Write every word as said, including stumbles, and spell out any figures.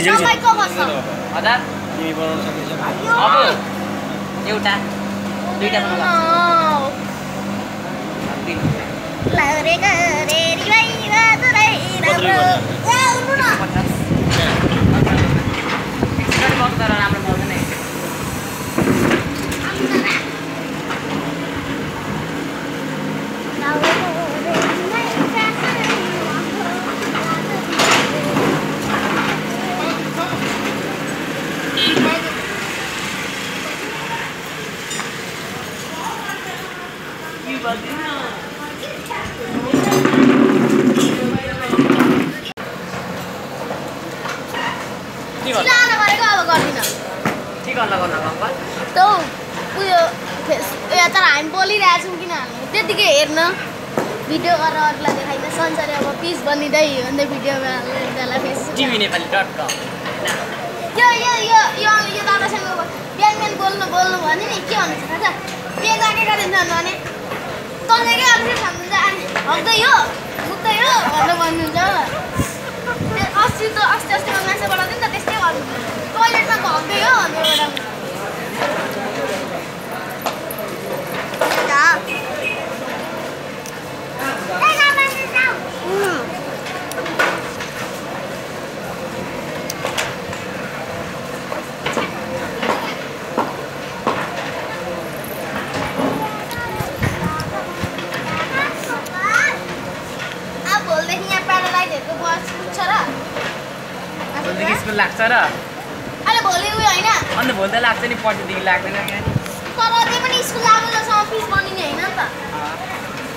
भिजेको छ तपाईँको कस्तो हजार तिमी बनाउन सक्छौ अब एउटा दुईटा बनाऊ लाउरे गरे रिवाई गादुरै राम्रो ए उन्नु न एक्सपेक्ट बक्स तर राम्रो पाउँदैन है सिलाएर गरेको अब गर्दिन के गर्न गर्न अङ्कल त उयो फेस या तर हामी बोलिरहेछौँ किन हामी त्यतिकै हेर्न भिडियो गरेर अरूलाई देखाइदिन संसारै अब पिस बनिँदै अन्त भिडियो त्यसलाई Face TV Nepali dot com यो यो यो यो यो दादासँग बिहान बिहान बोल्नु बोल्नु भने नि के भन्नु थाहा छ के जाने गरिन्छ भने तँले के गर्छ भन्नुहुन्छ अनि हग्दै हो मुक्दै हो भनेर भन्नुहुन्छ अस्ति त अस्ति अस्तिको मान्छेबाट नि त त्यस्तै गर्नु टोइलेटमा हग्दै हो भनेर स्कुल लाग्छ र अहिले भोलि उयो होइन अन्त भोलि त लाग्छ नि पर्सिदेखि लाग्दैन क्या तर त्यही पनि स्कुल लाग्नुसम्म फिस बनिने होइन नि त